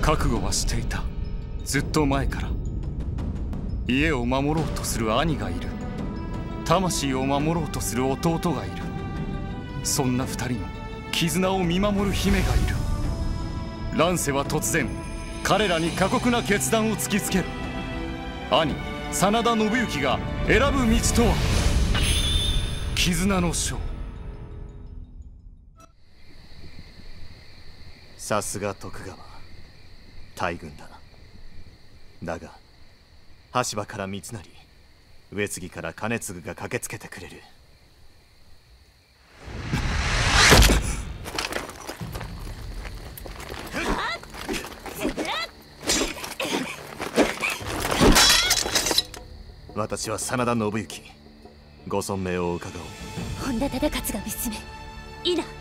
覚悟はしていた。ずっと前から。家を守ろうとする兄がいる。魂を守ろうとする弟がいる。そんな二人の絆を見守る姫がいる。乱世は突然彼らに過酷な決断を突きつける。兄真田信行が選ぶ道とは絆の章。 さすが徳川大軍だ。だが羽柴から三成、上杉から兼続が駆けつけてくれる。私は真田信行、ご尊命を伺おう。 本田忠勝が娘伊那。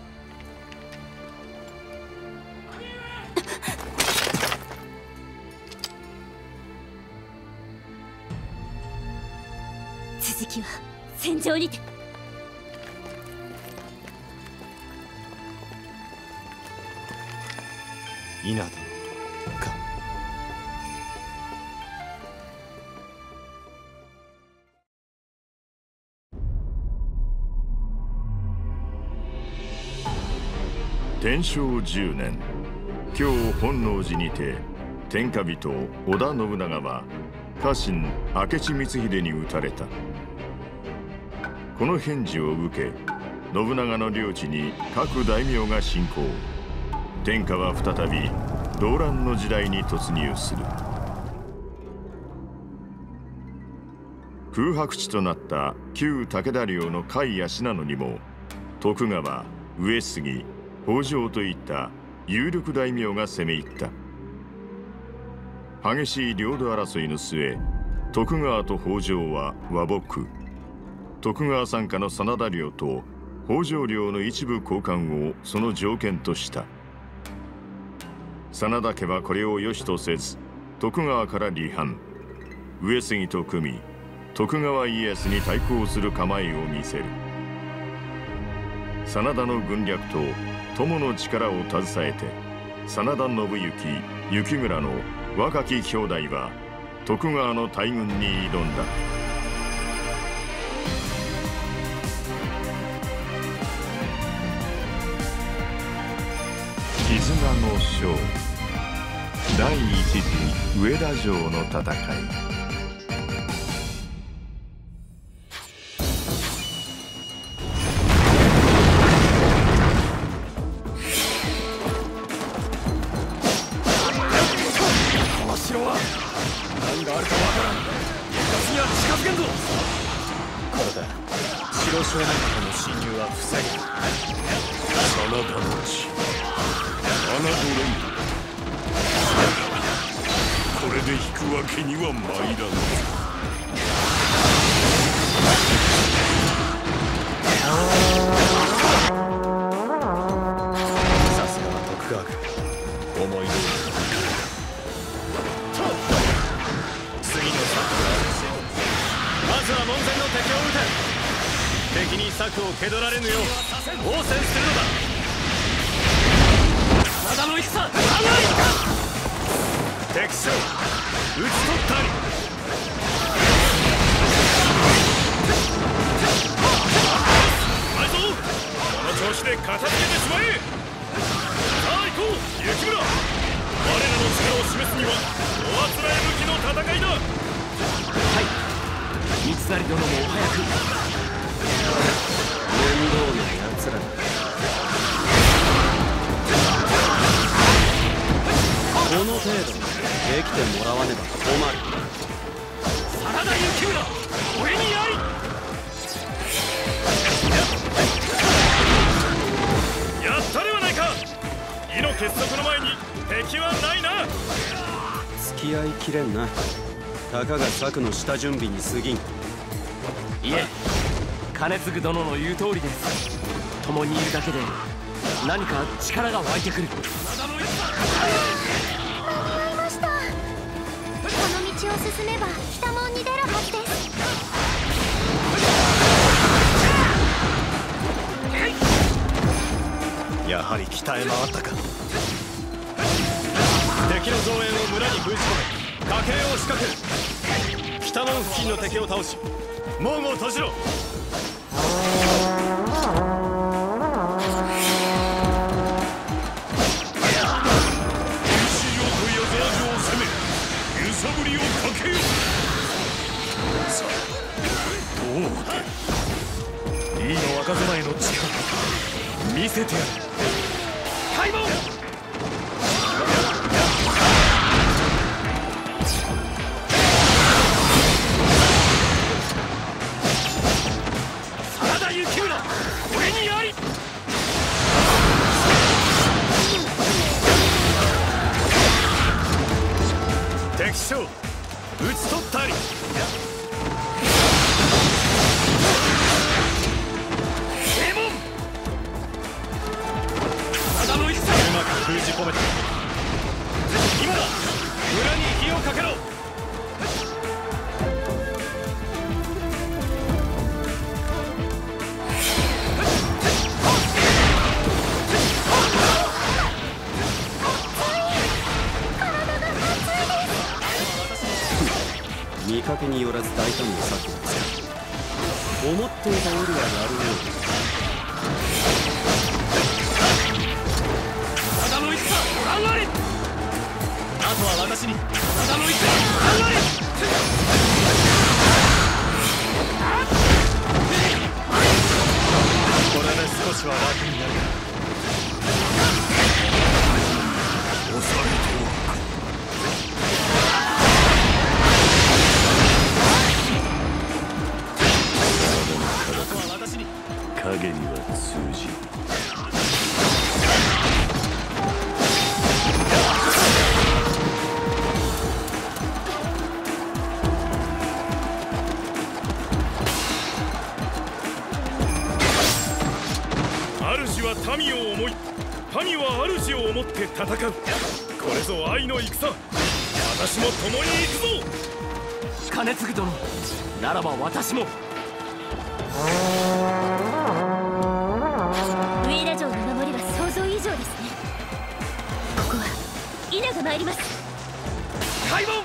続きは戦場にて。 伊那殿か。 天正10年、今日本能寺にて天下人織田信長は家臣明智光秀に討たれた。この返事を受け、信長の領地に各大名が侵攻。天下は再び動乱の時代に突入する。空白地となった旧武田領の甲斐や信濃にも徳川、上杉、北条といった有力大名が攻め入った。激しい領土争いの末、徳川と北条は和睦。徳川傘下の真田領と北条領の一部交換をその条件とした。真田家はこれを良しとせず、徳川から離反。上杉と組み、徳川家康に対抗する構えを見せる。真田の軍略と友の力を携えて、真田信行、幸村の若き兄弟は徳川の大軍に挑んだ。絆の章、第一次上田城の戦い。 蹴取られぬよう応戦するのだ。真田の戦、敵将討ち取ったり。ないぞ、この調子で片付けてしまえ。さあ行こう幸村、我らの力を示すにはおあつらえ武器の戦いだ。 はい、三成殿もお早く。面倒な奴らだ。この程度できてもらわねば困る。 真田幸村、俺にあり。やったではないか。意の結束の前に敵はないな。 付き合いきれんな。たかが策の下準備に過ぎん。 いえ、兼続殿の言う通りです。共にいるだけで何か力が湧いてくる。 間に合いました。この道を進めば北門に出るはずです。 やはり北へ回ったか。 敵の増援を村に封じ込め家計を仕掛ける。北門付近の敵を倒し門を閉じろ。揺さぶりをかけよう。さあどうだ。いいの若備えの力見せてやる。開門。真田幸村、俺にあり。敵将討ち取ったり。正門。真田の戦うまく封じ込めた。今だ。村に火をかけろ。 見かけによらず大胆に策を使う。思っていたよりはやるようです。 真田の戦ご覧あれ。あとは私に。真田の戦ご覧あれ。これで少しは楽になる。押されておるか。影には通じる。主は民を思い、民は主を思って戦う。これぞ愛の戦。私も共に行くぞ。 金継殿ならば私も。 ウイラ城の守りは想像以上ですね。ここは稲が参ります。 開門。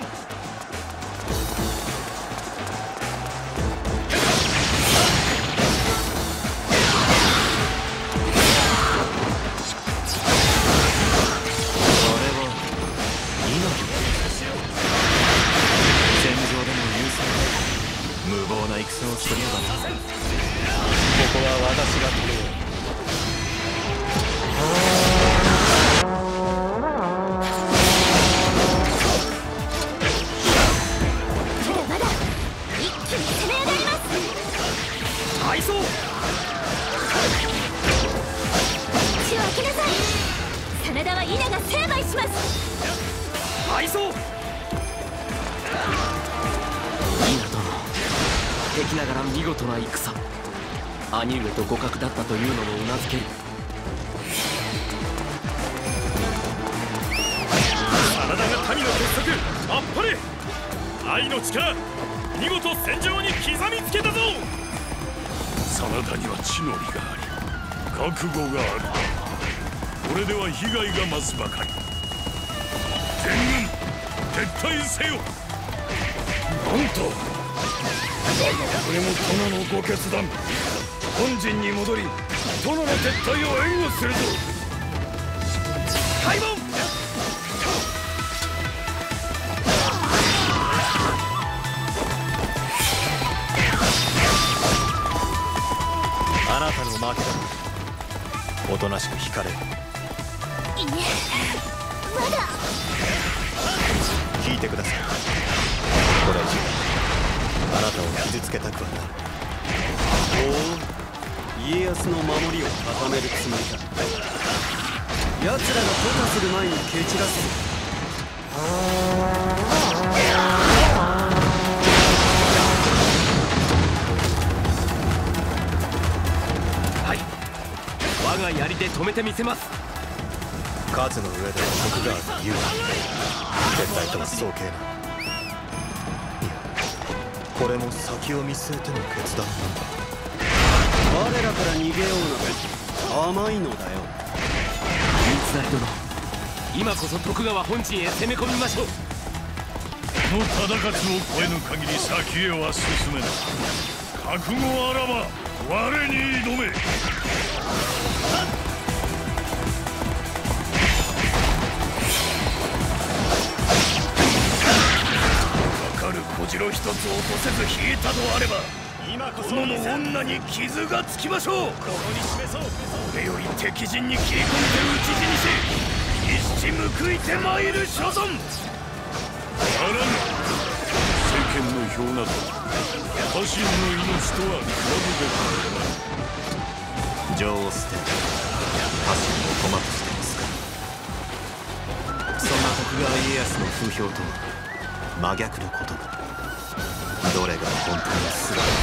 無謀な戦をするのだな。 ここは私が取る。 まだまだ一気に攻め上がります。 愛想。 口を開けなさい。真田は稲が成敗します。 愛想。 敵ながら見事な戦。兄上と互角だったというのもうなずける。 真田が民の結束、あっぱれ。愛の力、見事戦場に刻みつけたぞ。真田には地の利があり覚悟がある。これでは被害が増すばかり。全軍撤退せよ。なんとこれも殿のご決断。本陣に戻り殿の撤退を援護するぞ。開門。 あなたの負けだ。おとなしく引かれ。 いえ、まだ。 聞いてください。これ以上あなたを傷つけたくはない。 おお、家康の守りを固めるつもりだ。奴らが渡河する前に蹴散らす。 はい、我が槍で止めてみせます。 勝つの上で徳川が有利。撤退とは早計な。これも先を見据えての決断なんだ。 我らから逃げようなど甘いのだよ。 三成殿、 今こそ徳川本陣へ攻め込みましょう。 この忠勝を超えぬ限り先へは進めない。覚悟あらば我に挑め。かかる小次郎一つ落とせず引いたとあれば、今こその女に傷がつきましょう。ここに示そう。これより敵陣に切り込んで討ち死にし、必死報いてまいる所存。ならぬ。世間の票など家臣の命とは比べて情を捨て家臣を駒としてますか。そんな徳川家康の風評とは真逆のことが、どれが本当の姿か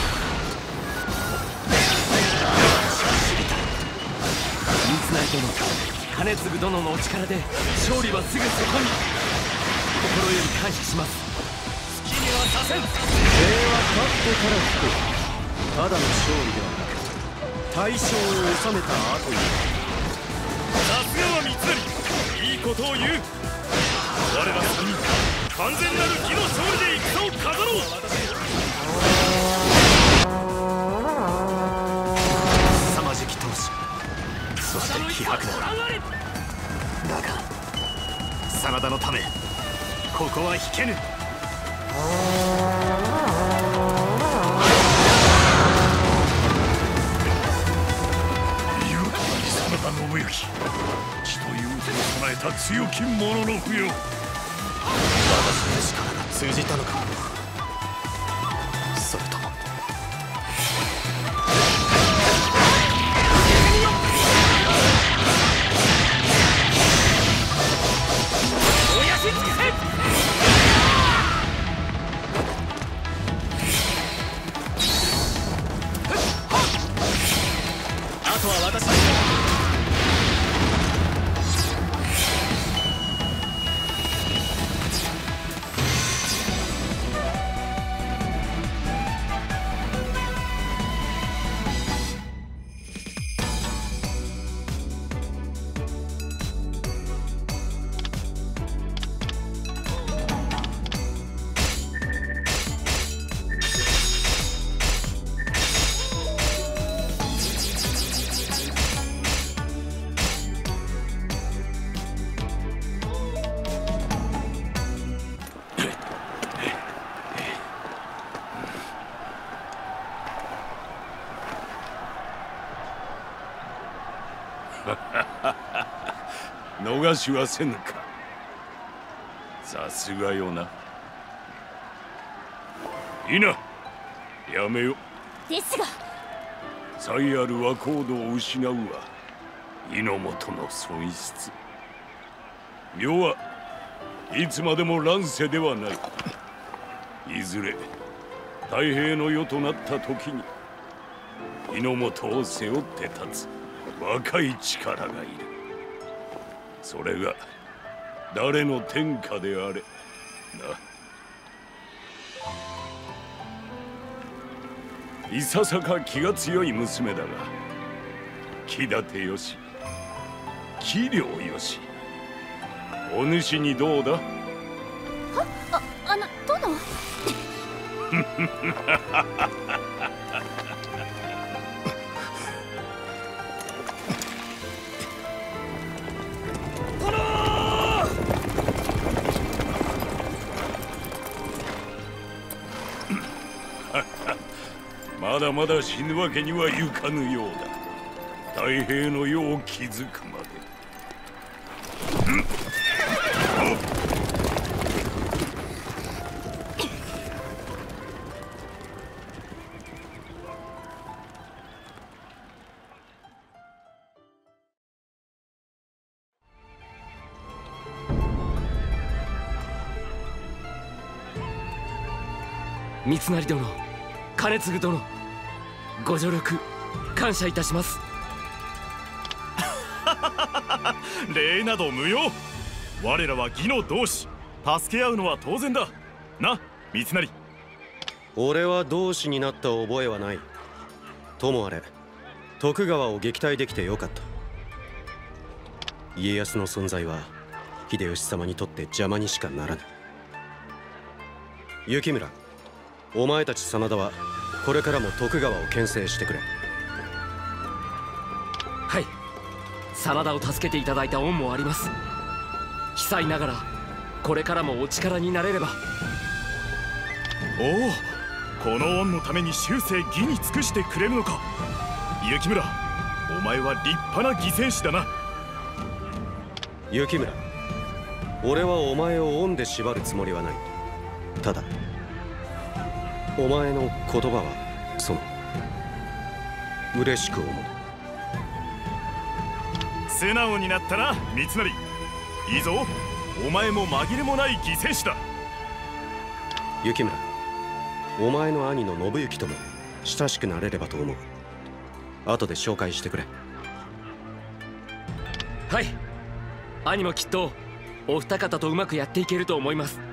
知りたい。 三成殿、兼続殿のお力で勝利はすぐそこに。心より感謝します。好きにはさせん。 礼は勝ってから聞く。ただの勝利ではなく大勝を収めた後に。 さすがは三成、いいことを言う。我ら3人完全なる義の勝利で戦を飾ろう。 凄まじき闘志、そして気迫だ。だが真田のためここは引けぬ。 見事なり真田信之、血という手を備えた強き者の不要。 私の力が通じたのか。それともおやし尽くせ。あとは私に。 逃しはせぬか。さすがよな。いいな、やめよ。 ですが才あるは高度を失うは意の元の損失。世はいつまでも乱世ではない。いずれ太平の世となった時に意の元を背負って立つ若い力がいる。それが誰の天下であれな。いささか気が強い娘だが、気立てよし器量よし、お主にどうだ。 殿まだまだ死ぬわけにはいかぬようだ。太平の世を築くまで。 三成殿、兼続殿、ご助力感謝いたします。 礼など無用。我らは義の同志、助け合うのは当然だな。三成、 俺は同志になった覚えはない。ともあれ徳川を撃退できてよかった。家康の存在は秀吉様にとって邪魔にしかならない。雪村、お前たち真田はこれからも徳川を牽制してくれ。 はい、真田を助けていただいた恩もあります。被災ながらこれからもお力になれれば。 おお、この恩のために終生義に尽くしてくれるのか。雪村、お前は立派な犠牲士だな。 雪村、俺はお前を恩で縛るつもりはない。ただお前の言葉は嬉しく思う。 素直になったな三成。いいぞ、お前も紛れもない犠牲士だ。 雪村、お前の兄の信行とも親しくなれればと思う。後で紹介してくれ。 はい、兄もきっとお二方とうまくやっていけると思います。